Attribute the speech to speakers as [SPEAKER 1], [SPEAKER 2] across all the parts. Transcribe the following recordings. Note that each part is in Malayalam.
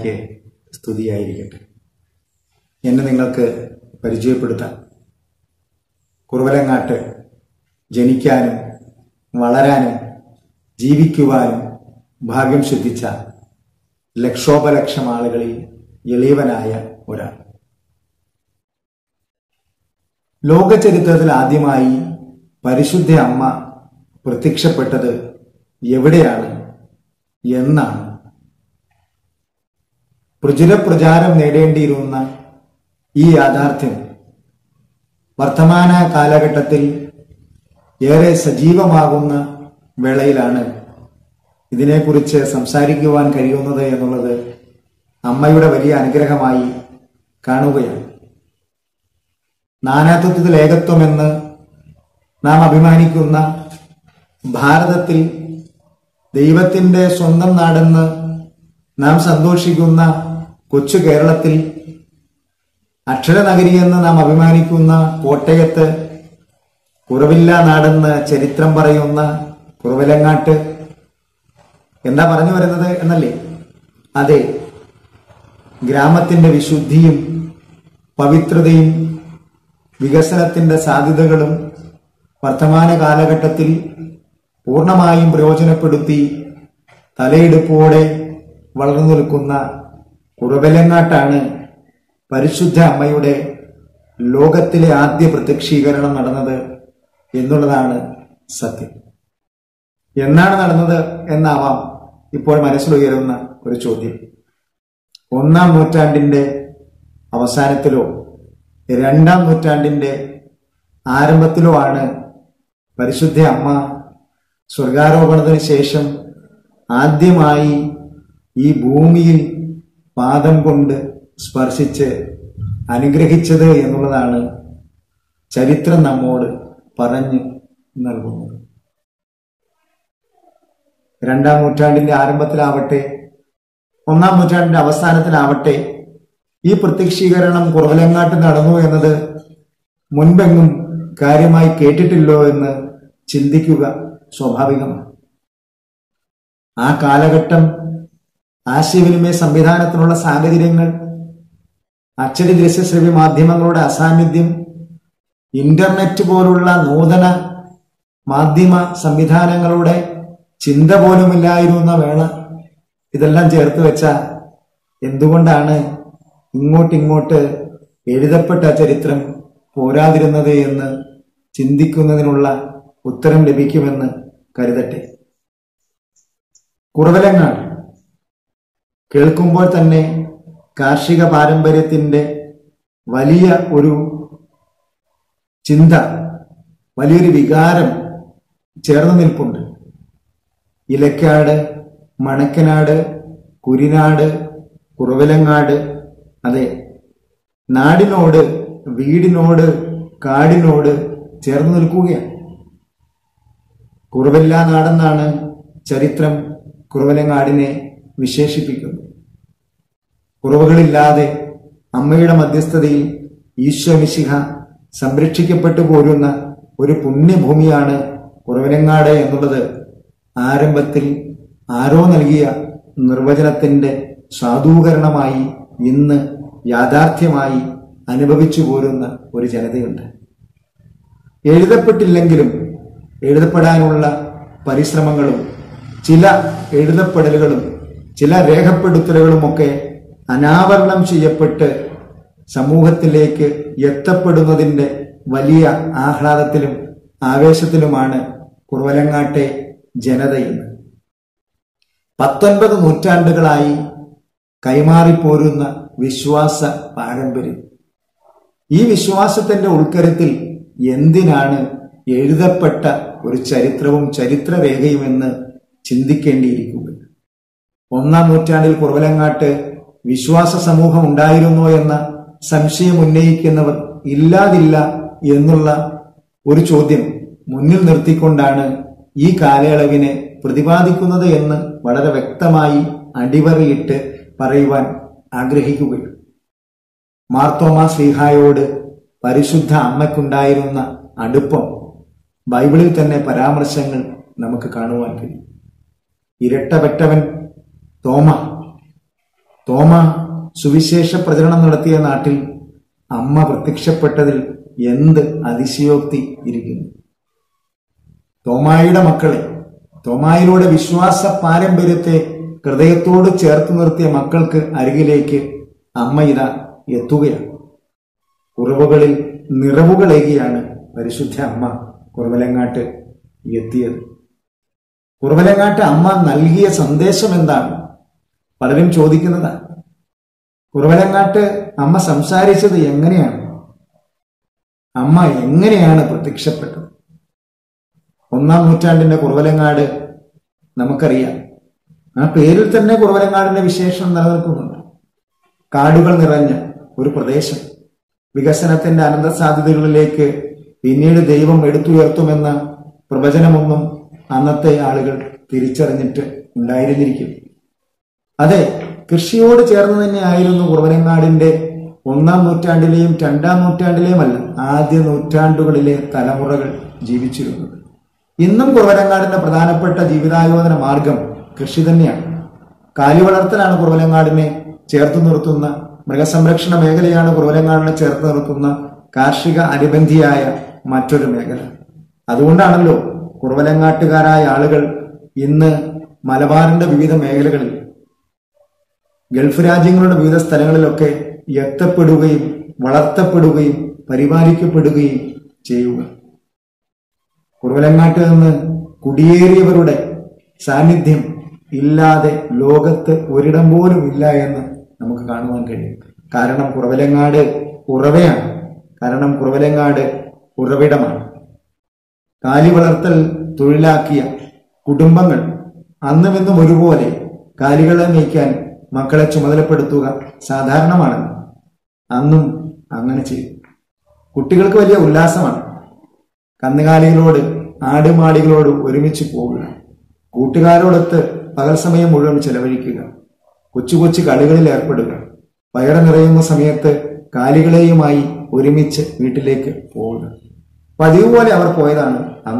[SPEAKER 1] മിശിഹായ്ക്ക് സ്തുതിയായിരിക്കട്ടെ. എന്നെ നിങ്ങൾക്ക് പരിചയപ്പെടുത്താം. കുറവലങ്ങാട്ട് ജനിക്കാനും വളരാനും ജീവിക്കുവാനും ഭാഗ്യം സിദ്ധിച്ച ലക്ഷോപലക്ഷം ആളുകളിൽ എളിയവനായ ഒരാൾ. ലോകചരിത്രത്തിൽ ആദ്യമായി പരിശുദ്ധ അമ്മ പ്രത്യക്ഷപ്പെട്ടത് എവിടെയാണ് എന്നാണ് പ്രചാരം നേടേണ്ടിയിരുന്ന ഈ യാഥാർത്ഥ്യം വർത്തമാന കാലഘട്ടത്തിൽ ഏറെ സജീവമാകുന്ന വേളയിലാണ് ഇതിനെക്കുറിച്ച് സംസാരിക്കുവാൻ കഴിയുന്നത് എന്നുള്ളത് അമ്മയുടെ വലിയ അനുഗ്രഹമായി കാണുകയാണ്. നാനാത്വത്തിൽ ഏകത്വമെന്ന് നാം അഭിമാനിക്കുന്ന ഭാരതത്തിൽ, ദൈവത്തിന്റെ സ്വന്തം നാടെന്ന് നാം സന്തോഷിക്കുന്ന കൊച്ചു കേരളത്തിൽ, അക്ഷരനഗരി എന്ന് നാം അഭിമാനിക്കുന്ന കോട്ടയത്ത്, കുറവില്ലാ നാടെന്ന് ചരിത്രം പറയുന്ന കുറവലങ്ങാട്ട്, എന്താ പറഞ്ഞു വരുന്നത് എന്നല്ലേ? അതെ, ഗ്രാമത്തിന്റെ വിശുദ്ധിയും പവിത്രതയും വികസനത്തിന്റെ സാധ്യതകളും വർത്തമാന കാലഘട്ടത്തിൽ പൂർണ്ണമായും പ്രയോജനപ്പെടുത്തി തലയെടുപ്പോടെ വളർന്നു നിൽക്കുന്ന കുറവലങ്ങാട്ടാണ് പരിശുദ്ധ അമ്മയുടെ ലോകത്തിലെ ആദ്യ പ്രത്യക്ഷീകരണം നടന്നത് എന്നുള്ളതാണ് സത്യം. എന്നാണ് നടന്നത് എന്നാവാം ഇപ്പോൾ മനസ്സിലുയരുന്ന ഒരു ചോദ്യം. 1-ാം നൂറ്റാണ്ടിന്റെ അവസാനത്തിലോ 2-ാം നൂറ്റാണ്ടിന്റെ ആരംഭത്തിലോ ആണ് പരിശുദ്ധ അമ്മ സ്വർഗാരോപണത്തിന് ശേഷം ആദ്യമായി ഈ ഭൂമിയിൽ പാദം കൊണ്ട് സ്പർശിച്ച് അനുഗ്രഹിച്ചത് എന്നുള്ളതാണ് ചരിത്രം നമ്മോട് പറഞ്ഞു നൽകുന്നത്. 2-ാം നൂറ്റാണ്ടിന്റെ ആരംഭത്തിലാവട്ടെ 1-ാം നൂറ്റാണ്ടിന്റെ അവസാനത്തിലാവട്ടെ ഈ പ്രത്യക്ഷീകരണം കുറവലങ്ങാട്ട് നടന്നു എന്നത് മുൻപെങ്ങും കാര്യമായി കേട്ടിട്ടില്ലോ എന്ന് ചിന്തിക്കുക സ്വാഭാവികമാണ്. ആ കാലഘട്ടം, ആശയവിനിമയ സംവിധാനത്തിനുള്ള സാഹചര്യങ്ങൾ, അച്ചടി ദൃശ്യശ്രവ്യ മാധ്യമങ്ങളുടെ അസാന്നിധ്യം, ഇന്റർനെറ്റ് പോലുള്ള നൂതന മാധ്യമ സംവിധാനങ്ങളുടെ ചിന്ത പോലുമില്ലായിരുന്ന വേള, ഇതെല്ലാം ചേർത്ത് വെച്ച എന്തുകൊണ്ടാണ് ഇങ്ങോട്ടിങ്ങോട്ട് എഴുതപ്പെട്ട ചരിത്രം പോരാതിരുന്നത് എന്ന് ചിന്തിക്കുന്നതിനുള്ള ഉത്തരം ലഭിക്കുമെന്ന് കരുതട്ടെ. കുറവലങ്ങാട് കേൾക്കുമ്പോൾ തന്നെ കാർഷിക പാരമ്പര്യത്തിന്റെ വലിയ ഒരു ചിന്ത, വലിയൊരു വികാരം ചേർന്ന് നിൽപ്പുണ്ട്. ഇലക്കാട്, മണക്കനാട്, കുരിനാട്, കുറവലങ്ങാട്, അതെ, നാടിനോട്, വീടിനോട്, കാടിനോട് ചേർന്ന് നിൽക്കുകയാണ്. കുറവില്ലാ നാടെന്നാണ് ചരിത്രം കുറവലങ്ങാടിനെ വിശേഷിപ്പിക്കുന്നത്. കുറവുകളില്ലാതെ അമ്മയുടെ മധ്യസ്ഥതയിൽ ഈശോ മിശിഹ സംരക്ഷിക്കപ്പെട്ടു പോരുന്ന ഒരു പുണ്യഭൂമിയാണ് കുറവലങ്ങാട് എന്നുള്ളത് ആരംഭത്തിൽ ആരോ നൽകിയ നിർവചനത്തിന്റെ സാധൂകരണമായി ഇന്ന് യാഥാർത്ഥ്യമായി അനുഭവിച്ചു പോരുന്ന ഒരു ജനതയുണ്ട്. എഴുതപ്പെട്ടില്ലെങ്കിലും എഴുതപ്പെടാനുള്ള പരിശ്രമങ്ങളും ചില എഴുതപ്പെടലുകളും ചില രേഖപ്പെടുത്തലുകളുമൊക്കെ അനാവരണം ചെയ്യപ്പെട്ട് സമൂഹത്തിലേക്ക് എത്തപ്പെടുന്നതിന്റെ വലിയ ആഹ്ലാദത്തിലും ആവേശത്തിലുമാണ് കുറവലങ്ങാട്ടെ ജനതയെന്ന്. 19 നൂറ്റാണ്ടുകളായി കൈമാറിപ്പോരുന്ന വിശ്വാസ പാരമ്പര്യം, ഈ വിശ്വാസത്തിന്റെ ഉൾക്കരുത്തിൽ എന്തിനാണ് എഴുതപ്പെട്ട ഒരു ചരിത്രവും ചരിത്രരേഖയുമെന്ന് ചിന്തിക്കേണ്ടിയിരിക്കുക. 1-ാം നൂറ്റാണ്ടിൽ കുറവലങ്ങാട്ട് വിശ്വാസ സമൂഹം ഉണ്ടായിരുന്നോ എന്ന സംശയം ഉന്നയിക്കുന്നവർ ഇല്ലാതില്ല എന്നുള്ള ഒരു ചോദ്യം മുന്നിൽ നിർത്തിക്കൊണ്ടാണ് ഈ കാലയളവിനെ പ്രതിപാദിക്കുന്നത് എന്ന് വളരെ വ്യക്തമായി അടിവരയിട്ട് പറയുവാൻ ആഗ്രഹിക്കുകയാണ്. മാർത്തോമാ ശ്ലീഹായോട് പരിശുദ്ധ അമ്മയ്ക്കുണ്ടായിരുന്ന അടുപ്പം ബൈബിളിൽ തന്നെ പരാമർശങ്ങൾ നമുക്ക് കാണുവാൻ കഴിയും. ഇരട്ടപ്പെട്ടവൻ തോമ തോമ സുവിശേഷ പ്രചരണം നടത്തിയ നാട്ടിൽ അമ്മ പ്രത്യക്ഷപ്പെട്ടതിൽ എന്ത് അതിശയോക്തി ഇരിക്കുന്നു. തോമായുടെ മക്കളെ, തോമായിലൂടെ വിശ്വാസ പാരമ്പര്യത്തെ ഹൃദയത്തോട് ചേർത്ത് നിർത്തിയ മക്കൾക്ക് അരികിലേക്ക് അമ്മ ഇതാ എത്തുകയാണ്. കുറവുകളിൽ നിറവുകളേകിയാണ് പരിശുദ്ധ അമ്മ കുറവലങ്ങാട്ട് എത്തിയത്. കുറവലങ്ങാട്ട് അമ്മ നൽകിയ സന്ദേശം എന്താണ്? പലരും ചോദിക്കുന്നതാണ്. കുറവലങ്ങാട്ട് അമ്മ സംസാരിച്ചത് എങ്ങനെയാണ്? അമ്മ എങ്ങനെയാണ് പ്രത്യക്ഷപ്പെട്ടത്? 1-ാം നൂറ്റാണ്ടിന്റെ കുറവലങ്ങാട് നമുക്കറിയാം. ആ പേരിൽ തന്നെ കുറവലങ്ങാടിന്റെ വിശേഷം നിലനിൽക്കുന്നുണ്ട്. കാടുകൾ നിറഞ്ഞ ഒരു പ്രദേശം, വികസനത്തിന്റെ അനന്ത സാധ്യതകളിലേക്ക് പിന്നീട് ദൈവം എടുത്തുയർത്തുമെന്ന പ്രവചനമൊന്നും അന്നത്തെ ആളുകൾ തിരിച്ചറിഞ്ഞിട്ട് ഉണ്ടായിരുന്നിരിക്കും. അതെ, കൃഷിയോട് ചേർന്ന് തന്നെയായിരുന്നു കുറവലങ്ങാടിന്റെ 1-ാം നൂറ്റാണ്ടിലെയും 2-ാം നൂറ്റാണ്ടിലെയും അല്ല, ആദ്യ നൂറ്റാണ്ടുകളിലെ തലമുറകൾ ജീവിച്ചിരുന്നത്. ഇന്നും കുറവലങ്ങാടിന്റെ പ്രധാനപ്പെട്ട ജീവിതായോധന മാർഗം കൃഷി തന്നെയാണ്. കാലിവളർത്തലാണ് കുറവലങ്ങാടിനെ ചേർത്ത് നിർത്തുന്ന, മൃഗസംരക്ഷണ മേഖലയാണ് കുറവലങ്ങാടിനെ ചേർത്ത് നിർത്തുന്ന കാർഷിക അനുബന്ധിയായ മറ്റൊരു മേഖല. അതുകൊണ്ടാണല്ലോ കുറവലങ്ങാട്ടുകാരായ ആളുകൾ ഇന്ന് മലബാറിന്റെ വിവിധ മേഖലകളിൽ, ഗൾഫ് രാജ്യങ്ങളുടെ വിവിധ സ്ഥലങ്ങളിലൊക്കെ എത്തപ്പെടുകയും വളർത്തപ്പെടുകയും പരിപാലിക്കപ്പെടുകയും ചെയ്യുക. കുറവലങ്ങാട്ടിൽ നിന്ന് കുടിയേറിയവരുടെ സാന്നിധ്യം ഇല്ലാതെ ലോകത്ത് ഒരിടം പോലും ഇല്ല എന്ന് നമുക്ക് കാണുവാൻ കഴിയും. കാരണം കുറവലങ്ങാട് ഉറവയാണ്. കാരണം കുറവലങ്ങാട് ഉറവിടമാണ്. കാലി വളർത്തൽ തൊഴിലാക്കിയ കുടുംബങ്ങൾ അന്നും ഇന്നും ഒരുപോലെ കാലികളെ മേയ്ക്കാൻ മക്കളെ ചുമതലപ്പെടുത്തുക സാധാരണമാണ്. അന്നും അങ്ങനെ ചെയ്യും. കുട്ടികൾക്ക് വലിയ ഉല്ലാസമാണ്. കന്നുകാലികളോട്, ആടുമാടികളോട് ഒരുമിച്ച് പോവുക, കൂട്ടുകാരോടൊത്ത് പകൽ സമയം മുഴുവൻ ചെലവഴിക്കുക, കൊച്ചു കൊച്ചു കളികളിൽ ഏർപ്പെടുക, വയറ് നിറയുന്ന സമയത്ത് കാലികളെയുമായി ഒരുമിച്ച് വീട്ടിലേക്ക് പോവുക. പതിവ് പോലെ അവർ പോയതാണ്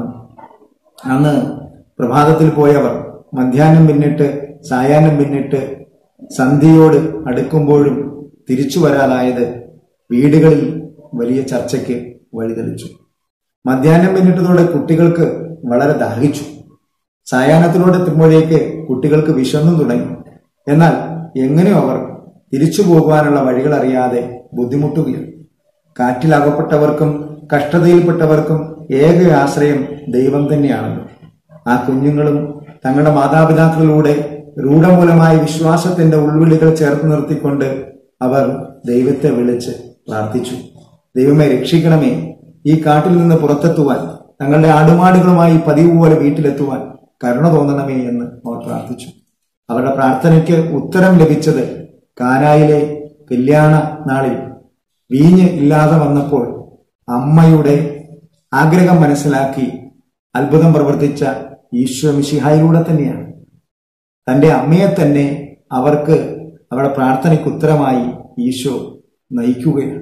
[SPEAKER 1] അന്ന് പ്രഭാതത്തിൽ പോയവർ മധ്യാഹ്നം പിന്നിട്ട് സായാഹ്നം പിന്നിട്ട് സന്ധ്യയോട് അടുക്കുമ്പോഴും തിരിച്ചു വരാതായത് വീടുകളിൽ വലിയ ചർച്ചയ്ക്ക് വഴിതെളിച്ചു. മധ്യാഹ്നം പിന്നിട്ടതോടെ കുട്ടികൾക്ക് വളരെ ദാഹിച്ചു. സായാഹ്നത്തിലൂടെ എത്തുമ്പോഴേക്ക് കുട്ടികൾക്ക് വിശന്നും തുടങ്ങി. എന്നാൽ എങ്ങനെയോ അവർ തിരിച്ചു പോകുവാനുള്ള വഴികൾ അറിയാതെ ബുദ്ധിമുട്ടുകയാണ്. കാറ്റിലകപ്പെട്ടവർക്കും കഷ്ടതയിൽപ്പെട്ടവർക്കും ഏക ആശ്രയം ദൈവം തന്നെയാണല്ലോ. ആ കുഞ്ഞുങ്ങളും തങ്ങളുടെ മാതാപിതാക്കളിലൂടെ രൂഢമൂലമായ വിശ്വാസത്തിന്റെ ഉൾവിളികൾ ചേർത്ത് നിർത്തിക്കൊണ്ട് അവർ ദൈവത്തെ വിളിച്ച് പ്രാർത്ഥിച്ചു. ദൈവമേ, രക്ഷിക്കണമേ, ഈ കാട്ടിൽ നിന്ന് പുറത്തെത്തുവാൻ, തങ്ങളുടെ ആടുമാടുകളുമായി പതിവ് പോലെ വീട്ടിലെത്തുവാൻ കരുണ തോന്നണമേ എന്ന് അവർ പ്രാർത്ഥിച്ചു. അവരുടെ പ്രാർത്ഥനയ്ക്ക് ഉത്തരം ലഭിച്ചത് കാനായിലെ കല്യാണ നാളിൽ വീഞ്ഞ് ഇല്ലാതെ വന്നപ്പോൾ അമ്മയുടെ ആഗ്രഹം മനസ്സിലാക്കി അത്ഭുതം പ്രവർത്തിച്ച ഈശോ മിശിഹായിലൂടെ തന്നെയാണ്. തന്റെ അമ്മയെ തന്നെ അവർക്ക് അവരുടെ പ്രാർത്ഥനയ്ക്ക് ഉത്തരമായി ഈശോ നയിക്കുകയാണ്.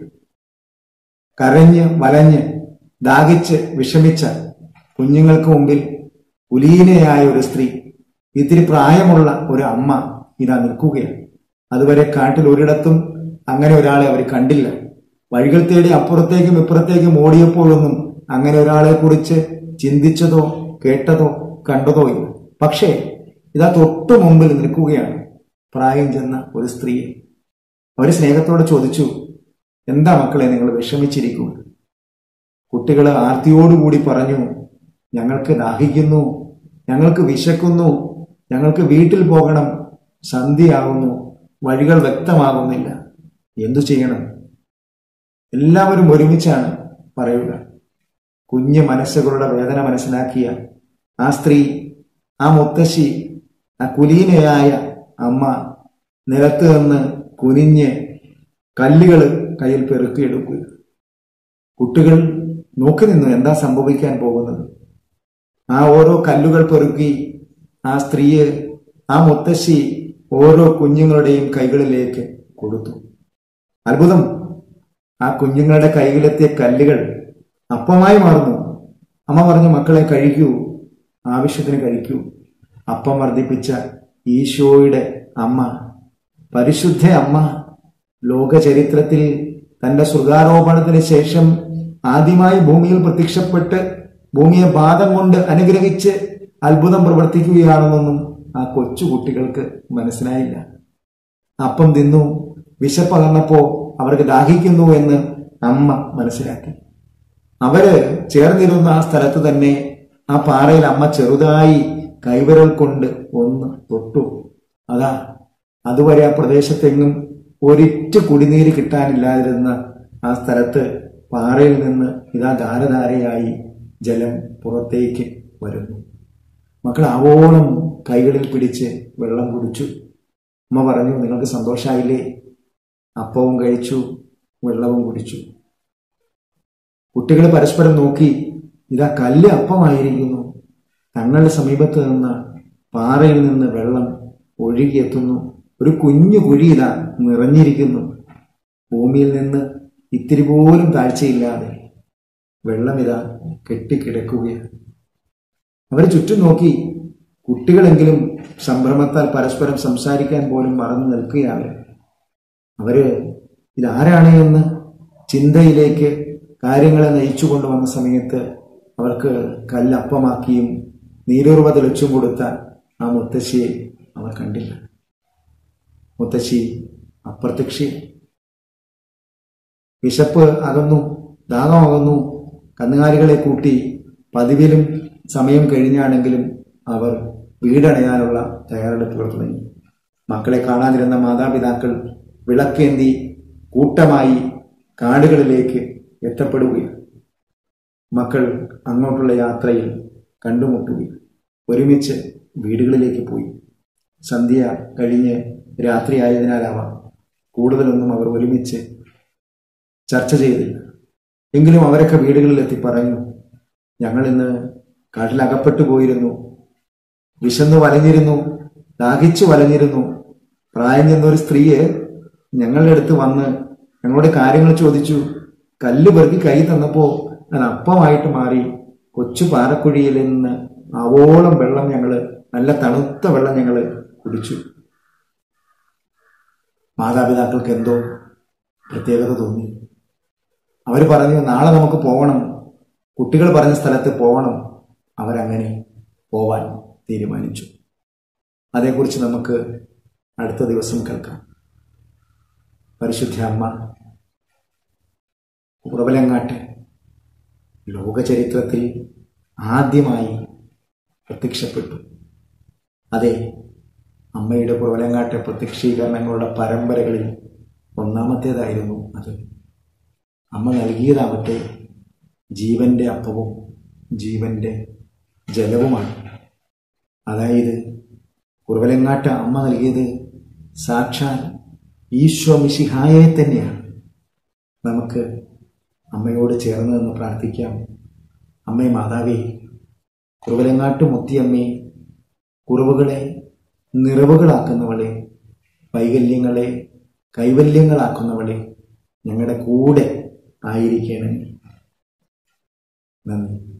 [SPEAKER 1] കരഞ്ഞ് വലഞ്ഞ് ദാഹിച്ച് വിഷമിച്ച കുഞ്ഞുങ്ങൾക്ക് മുമ്പിൽ കുലീനയായ ഒരു സ്ത്രീ, ഇത്തിരി പ്രായമുള്ള ഒരു അമ്മ ഇതാ നിൽക്കുകയാണ്. അതുവരെ കാട്ടിൽ ഒരിടത്തും അങ്ങനെ ഒരാളെ അവർ കണ്ടില്ല. വഴികൾ തേടി അപ്പുറത്തേക്കും ഇപ്പുറത്തേക്കും ഓടിയപ്പോഴൊന്നും അങ്ങനെ ഒരാളെ കുറിച്ച് ചിന്തിച്ചതോ കേട്ടതോ കണ്ടതോ ഇല്ല. പക്ഷേ ഇതാ തൊട്ടു മുമ്പിൽ നിൽക്കുകയാണ് പ്രായം ചെന്ന ഒരു സ്ത്രീയെ. അവർ സ്നേഹത്തോടെ ചോദിച്ചു, എന്താ മക്കളെ നിങ്ങൾ വിഷമിച്ചിരിക്കുന്നു? കുട്ടികൾ ആർത്തിയോടുകൂടി പറഞ്ഞു, ഞങ്ങൾക്ക് ദാഹിക്കുന്നു, ഞങ്ങൾക്ക് വിശക്കുന്നു, ഞങ്ങൾക്ക് വീട്ടിൽ പോകണം, സന്ധ്യയാകുന്നു, വഴികൾ വ്യക്തമാകുന്നില്ല, എന്തു ചെയ്യണം? എല്ലാവരും ഒരുമിച്ചാണ് പറയുക. കുഞ്ഞു മനസ്സുകളുടെ വേദന മനസ്സിലാക്കിയ ആ സ്ത്രീ, ആ മുത്തശ്ശി, ആ കുലീനയായ അമ്മ നിലത്ത് നിന്ന് കുനിഞ്ഞ് കല്ലുകൾ കയ്യിൽ പെറുക്കിയെടുക്കുക. കുട്ടികൾ നോക്കി നിന്നു എന്താ സംഭവിക്കാൻ പോകുന്നത്. ആ ഓരോ കല്ലുകൾ പെറുക്കി ആ സ്ത്രീയെ, ആ മുത്തശ്ശി ഓരോ കുഞ്ഞുങ്ങളുടെയും കൈകളിലേക്ക് കൊടുത്തു. അത്ഭുതം! ആ കുഞ്ഞുങ്ങളുടെ കൈകളിലെത്തിയ കല്ലുകൾ അപ്പമായി മാറുന്നു. അമ്മ പറഞ്ഞു, മക്കളെ കഴിക്കൂ, ആവശ്യത്തിന് കഴിക്കൂ. അപ്പം വർദ്ധിപ്പിച്ച ഈശോയുടെ അമ്മ പരിശുദ്ധ അമ്മ ലോക ചരിത്രത്തിൽ തന്റെ സ്വർഗാരോപണത്തിന് ശേഷം ആദ്യമായി ഭൂമിയിൽ പ്രത്യക്ഷപ്പെട്ട് ഭൂമിയെ പാദം കൊണ്ട് അനുഗ്രഹിച്ച് അത്ഭുതം പ്രവർത്തിക്കുകയാണെന്നൊന്നും ആ കൊച്ചു കുട്ടികൾക്ക് മനസ്സിലായില്ല. അപ്പം തിന്നു, വിശപ്പകന്നപ്പോ അവർക്ക് ദാഹിക്കുന്നു എന്ന് അമ്മ മനസ്സിലാക്കി. അവര് ചേർന്നിരുന്ന ആ സ്ഥലത്ത് തന്നെ ആ പാറയിൽ അമ്മ ചെറുതായി കൈവിരൽ കൊണ്ട് ഒന്ന് തൊട്ടു. അതാ, അതുവരെ ആ പ്രദേശത്തെങ്ങും ഒരിറ്റ് കുടിനീര് കിട്ടാനില്ലാതിരുന്ന ആ സ്ഥലത്ത് പാറയിൽ നിന്ന് ഇതാ ധാരധാരയായി ജലം പുറത്തേക്ക് വരുന്നു. മക്കൾ ആവോളം കൈകളിൽ പിടിച്ച് വെള്ളം കുടിച്ചു. അമ്മ പറഞ്ഞു, നിങ്ങൾക്ക് സന്തോഷമായില്ലേ? അപ്പവും കഴിച്ചു, വെള്ളവും കുടിച്ചു. കുട്ടികൾ പരസ്പരം നോക്കി, ഇതാ കല്ല് അപ്പമായിരിക്കുന്നു. തങ്ങളുടെ സമീപത്ത് നിന്ന് പാറയിൽ നിന്ന് വെള്ളം ഒഴുകിയെത്തുന്നു. ഒരു കുഞ്ഞു കുഴി ഇതാ നിറഞ്ഞിരിക്കുന്നു. ഭൂമിയിൽ നിന്ന് ഇത്തിരി പോലും താഴ്ചയില്ലാതെ വെള്ളം ഇതാ കെട്ടിക്കിടക്കുകയാണ്. അവർ ചുറ്റും നോക്കി. കുട്ടികളെങ്കിലും സംഭ്രമത്താൽ പരസ്പരം സംസാരിക്കാൻ പോലും മറന്നു നിൽക്കുകയാണ്. അവര് ഇതാരാണ് എന്ന് ചിന്തയിലേക്ക് കാര്യങ്ങളെ നയിച്ചു കൊണ്ടുവന്ന സമയത്ത് അവർക്ക് കല്ലപ്പമാക്കിയും നീരുറവ തെളിച്ചും കൊടുത്ത ആ മുത്തശ്ശിയെ അവർ കണ്ടില്ല. മുത്തശ്ശി അപ്രത്യക്ഷ. വിശപ്പ് അകന്നു, ദാഹം അകന്നു. കന്നുകാലികളെ കൂട്ടി പതിവിലും സമയം കഴിഞ്ഞാണെങ്കിലും അവർ വീടണയാനുള്ള തയ്യാറെടുപ്പുകൾ തുടങ്ങി. മക്കളെ കാണാതിരുന്ന മാതാപിതാക്കൾ വിളക്കേന്തി കൂട്ടമായി കാടുകളിലേക്ക് എത്തപ്പെടുകയാണ്. മക്കൾ അങ്ങോട്ടുള്ള യാത്രയിൽ കണ്ടുമുട്ടുകയും ഒരുമിച്ച് വീടുകളിലേക്ക് പോയി. സന്ധ്യ കഴിഞ്ഞ് രാത്രിയായതിനാലാവാം കൂടുതലൊന്നും അവർ ഒരുമിച്ച് ചർച്ച ചെയ്തില്ല. എങ്കിലും അവരൊക്കെ വീടുകളിലെത്തി പറഞ്ഞു, ഞങ്ങൾ ഇന്ന് കാട്ടിലകപ്പെട്ടു പോയിരുന്നു, വിശന്നു വലഞ്ഞിരുന്നു, ദാഹിച്ചു വലഞ്ഞിരുന്നു. പ്രായം ചെന്നൊരു സ്ത്രീയെ ഞങ്ങളുടെ അടുത്ത് വന്ന് ഞങ്ങളുടെ കാര്യങ്ങൾ ചോദിച്ചു. കല്ല് പെറുക്കി കൈ തന്നപ്പോ അത് അപ്പമായിട്ട് മാറി. കൊച്ചു പാറക്കുഴിയിൽ നിന്ന് ആവോളം വെള്ളം ഞങ്ങള്, നല്ല തണുത്ത വെള്ളം ഞങ്ങള് കുടിച്ചു. മാതാപിതാക്കൾക്ക് എന്തോ പ്രത്യേകത തോന്നി. അവർ പറഞ്ഞു, നാളെ നമുക്ക് പോകണം, കുട്ടികൾ പറഞ്ഞ സ്ഥലത്ത് പോകണം. അവരങ്ങനെ പോവാൻ തീരുമാനിച്ചു. അതേക്കുറിച്ച് നമുക്ക് അടുത്ത ദിവസം കേൾക്കാം. പരിശുദ്ധ അമ്മ കുറവലങ്ങാട്ട് ലോകചരിത്രത്തിൽ ആദ്യമായി പ്രത്യക്ഷപ്പെട്ടു. അതെ, അമ്മയുടെ കുറവലങ്ങാട്ടെ പ്രത്യക്ഷീകരണങ്ങളുടെ പരമ്പരകളിൽ ഒന്നാമത്തേതായിരുന്നു അത്. അമ്മ നൽകിയതാവട്ടെ ജീവന്റെ അപ്പവും ജീവന്റെ ജലവുമാണ്. അതായത് കുറവലങ്ങാട്ട് അമ്മ നൽകിയത് സാക്ഷാൽ ഈശോ മിശിഹായെ തന്നെയാണ്. നമുക്ക് അമ്മയോട് ചേർന്ന് നിന്ന് പ്രാർത്ഥിക്കാം. അമ്മേ മാതാവേ, കുറവലങ്ങാട്ട് മുത്തിയമ്മേ, കുറവുകളെ നിറവുകളാക്കുന്നവളെ, വൈകല്യങ്ങളെ കൈവല്യങ്ങളാക്കുന്നവളെ, ഞങ്ങളുടെ കൂടെ ആയിരിക്കണമേ. നന്ദി.